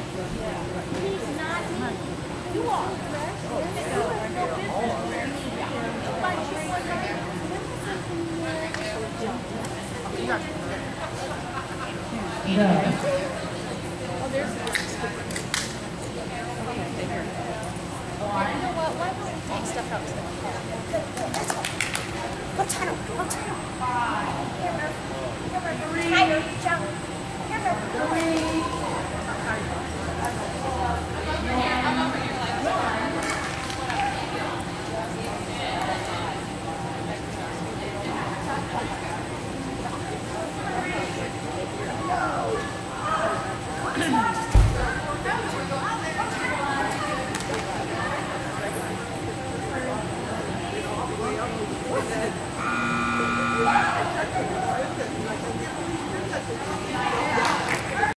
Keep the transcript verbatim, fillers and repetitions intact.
He's not me. You are. You have no business wearing me down. But you were right. Oh, there's okay, there. Well, you know what? Why don't we take stuff out to the car? Let's head up. Let's head up. Hammer. Hammer. Three. Hammer. Jump. Hammer. Three. No.